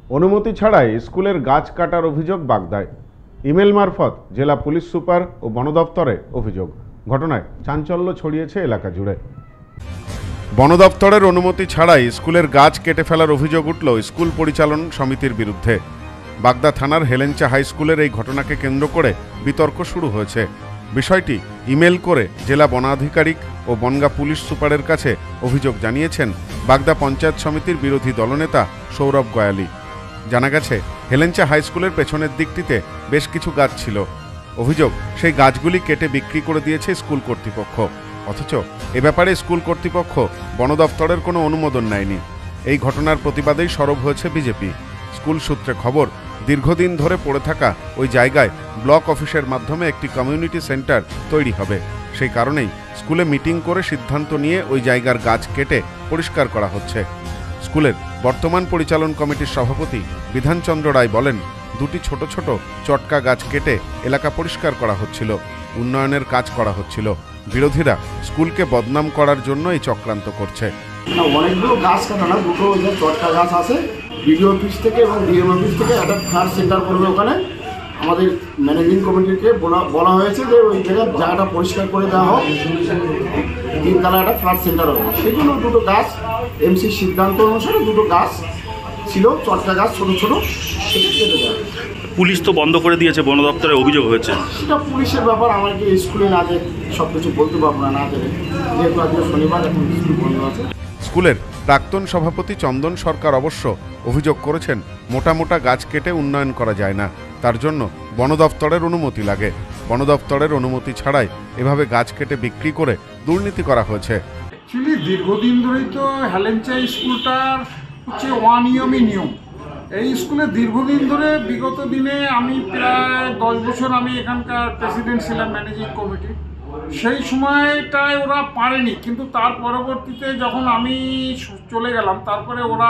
অনুমতি ছাড়াই স্কুলের গাছ কাটার অভিযোগ বাগদায়। ইমেল মারফত জেলা পুলিশ সুপার ও বন দপ্তরে অভিযোগ। ঘটনায় চাঞ্চল্য ছড়িয়েছে এলাকা জুড়ে। বন দপ্তরের অনুমতি ছাড়াই স্কুলের গাছ কেটে ফেলার অভিযোগ উঠল স্কুল পরিচালন সমিতির বিরুদ্ধে। বাগদা থানার হেলেঞ্চা হাই স্কুলের এই ঘটনাকে কেন্দ্র করে বিতর্ক শুরু হয়েছে। বিষয়টি ইমেল করে জেলা বনাধিকারিক ও বনগাঁ পুলিশ সুপারের কাছে অভিযোগ জানিয়েছেন বাগদা পঞ্চায়েত সমিতির বিরোধী দলনেতা সৌরভ গয়ালি। জানা গেছে, হেলেঞ্চা হাই স্কুলের পেছনের দিকটিতে বেশ কিছু গাছ ছিল। অভিযোগ, সেই গাছগুলি কেটে বিক্রি করে দিয়েছে স্কুল কর্তৃপক্ষ। অথচ এ ব্যাপারে স্কুল কর্তৃপক্ষ বন দপ্তরের কোনো অনুমোদন নেয়নি। এই ঘটনার প্রতিবাদেই সরব হয়েছে বিজেপি। স্কুল সূত্রে খবর, দীর্ঘদিন ধরে পড়ে থাকা ওই জায়গায় ব্লক অফিসের মাধ্যমে একটি কমিউনিটি সেন্টার তৈরি হবে। সেই কারণেই স্কুলে মিটিং করে সিদ্ধান্ত নিয়ে ওই জায়গার গাছ কেটে পরিষ্কার করা হচ্ছে। স্কুলের বর্তমান পরিচালন কমিটির সভাপতি বিধানচন্দ্র রায় বলেন, দুটি ছোট ছোট চটকা গাছ কেটে এলাকা পরিষ্কার করা হচ্ছিল, উন্নয়নের কাজ করা হচ্ছিল। বিরোধীরা স্কুলকে বদনাম করার জন্য এই চক্রান্ত করছে। অনেকগুলো গাছ কাটা না, দুটো যে চটকা গাছ আছে, বিডিও অফিস থেকে এবং ডিএম অফিস থেকে একটা ফ্ল্যাট সেন্টার করবে। ওখানে আমাদের ম্যানেজিং কমিটিকে বলা হয়েছে যে ওই জায়গাটা পরিষ্কার করে দেওয়া হোক, তিনতলা একটা ফ্ল্যাট সেন্টার হবে। সেগুলো দুটো গাছ এমসির সিদ্ধান্ত অনুসারে দুটো গাছ ছিল, চটকা গাছ ছোটো ছোটো, সেটা কেটে দেওয়া। পুলিশ তো বন্ধ করে দিয়েছে, বন দপ্তরে অভিযোগ হয়েছে। সেটা পুলিশের ব্যাপার, আমাকে স্কুলে না যে সব কিছু বলতে পারবো না, জেনে, যেহেতু আজকে শনিবার এখন স্কুল বন্ধ আছে। স্কুলের প্রাক্তন সভাপতি চন্দন সরকার অবশ্য অভিযোগ করেছেন, মোটা মোটা গাছ কেটে উন্নয়ন করা যায় না, তার জন্য বন দপ্তরের অনুমতি লাগে। বন দপ্তরের অনুমতি ছাড়াই এভাবে গাছ কেটে বিক্রি করে দুর্নীতি করা হয়েছে। অ্যাকচুয়ালি দীর্ঘদিন ধরেই তো হেলেঞ্চা স্কুলটার হচ্ছে অনিয়মই নিয়ম। এই স্কুলে দীর্ঘদিন ধরে, বিগত দিনে আমি প্রায় 10 বছর আমি এখানকার প্রেসিডেন্ট ছিলাম ম্যানেজিং কমিটি। সেই সময়টায় ওরা পারেনি, কিন্তু তার পরবর্তীতে যখন আমি চলে গেলাম, তারপরে ওরা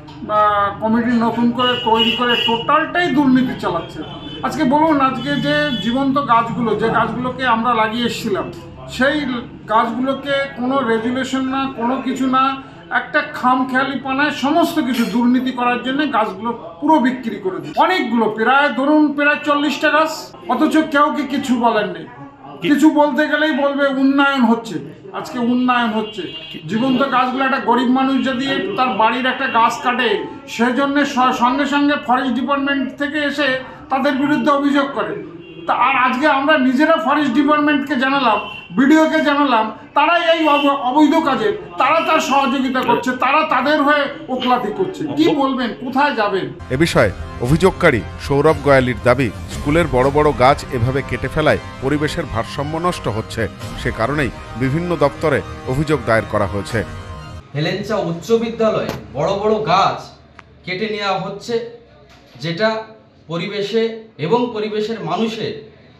কমিটি নতুন করে তৈরি করে টোটালটাই দুর্নীতি চালাচ্ছে। আজকে বলুন, আজকে যে জীবন্ত গাছগুলো, যে গাছগুলোকে আমরা লাগিয়ে এসেছিলাম, সেই গাছগুলোকে কোনো রেজুলেশন না, কোনো কিছু না, একটা খামখেয়ালি পানায় সমস্ত কিছু দুর্নীতি করার জন্য গাছগুলো পুরো বিক্রি করে দিই। অনেকগুলো, প্রায় ধরুন প্রায় 40টা গাছ, অথচ কেউ কি কিছু বলেননি। কিছু বলতে গেলেই বলবে উন্নয়ন হচ্ছে। আজকে উন্নয়ন হচ্ছে, জীবন্ত গাছগুলো, একটা গরিব মানুষ যদি তার বাড়ির একটা গাছ কাটে, সেজন্য সঙ্গে সঙ্গে ফরেস্ট ডিপার্টমেন্ট থেকে এসে তাদের বিরুদ্ধে অভিযোগ করে। তা আর আজকে আমরা নিজেরা ফরেস্ট ডিপার্টমেন্টকে জানালাম, বিডিওকে জানালাম, তারাই এই অবৈধ কাজে তারা তার সহযোগিতা করছে, তারা তাদের হয়ে ওকলাতি করছে। কি বলবেন, কোথায় যাবেন? এ বিষয়ে অভিযোগকারী সৌরভ গয়ালির দাবি, স্কুলের বড় বড় গাছ এভাবে কেটে ফেলায় পরিবেশের ভারসাম্য নষ্ট হচ্ছে। সে কারণেই বিভিন্ন দপ্তরে অভিযোগ দায়ের করা হয়েছে। হেলেঞ্চা উচ্চ বিদ্যালয়ে বড় বড় গাছ কেটে নেওয়া হচ্ছে, যেটা পরিবেশে এবং পরিবেশের মানুষের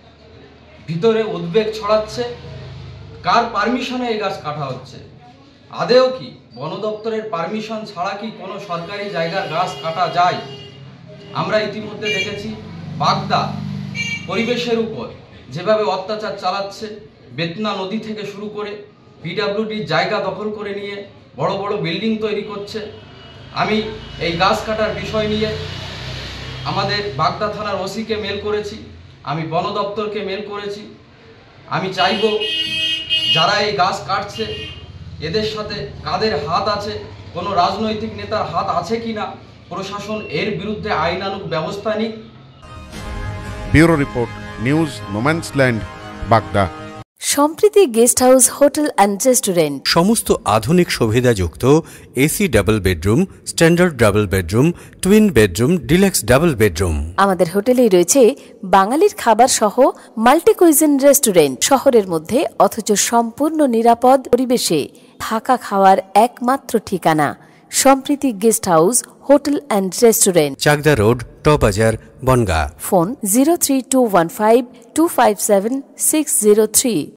ভিতরে উদ্বেগ ছড়াচ্ছে। কার পারমিশনে এই গাছ কাটা হচ্ছে? আদেও কি বন দপ্তরের পারমিশন ছাড়া কি কোনো সরকারি জায়গার গাছ কাটা যায়? আমরা ইতিমধ্যে দেখেছি বাগদা পরিবেশের উপর যেভাবে অত্যাচার চালাচ্ছে, বেতনা নদী থেকে শুরু করে পিডব্লিউডির জায়গা দখল করে নিয়ে বড় বড় বিল্ডিং তৈরি করছে। আমি এই গাছ কাটার বিষয় নিয়ে আমাদের বাগদা থানার ওসিকে মেল করেছি, আমি বন দপ্তরকে মেল করেছি। আমি চাইব, যারা এই গাছ কাটছে এদের সাথে কাদের হাত আছে, কোনো রাজনৈতিক নেতার হাত আছে কিনা, প্রশাসন এর বিরুদ্ধে আইনানুগ ব্যবস্থা নিক। Bureau report, news no man's land, Bagda. Sampriti guest house, hotel and restaurant. সমস্ত আধুনিক সুবিধাযুক্ত AC double bedroom, standard double bedroom, twin bedroom, deluxe double bedroom. আমাদের হোটেলেই রয়েছে বাঙালির খাবার সহ মাল্টি কুইজিন রেস্টুরেন্ট। শহরের মধ্যে অথচ সম্পূর্ণ নিরাপদ পরিবেশে থাকা খাওয়ার একমাত্র ঠিকানা Sampriti guest house, hotel and restaurant, Chakdah road, টবাজার, বনগাঁ। ফোন 03215257603।